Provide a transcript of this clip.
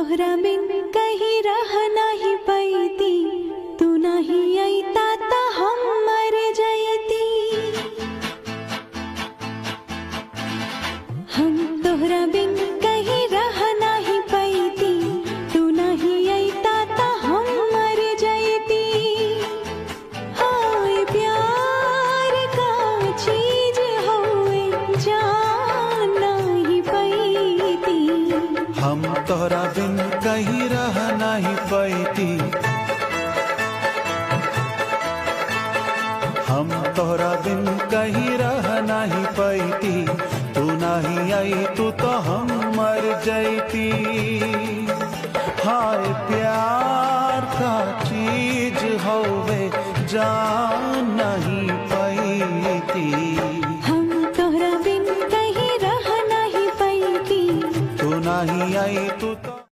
तोहरा बिन कहीं रह नाही पैती, तू नहीं अइता ता हम मर जैती। हम तोहरा बिन कहीं रह नाही पैती, तू नहीं अइता ता हम मर जैती। हाय प्यार का चीज होए जान नहीं पैती। हम तोहरा बिन कहीं रह नहीं पैती, हम तोहरा बिन कहीं रह नहीं पैती, तू नहीं आई तू तो हम मर जैती। हाय प्यार का चीज होवे जान नहीं पैती। हम तोहरा बिन कहीं रह नहीं पैती, तू नहीं आई तू तो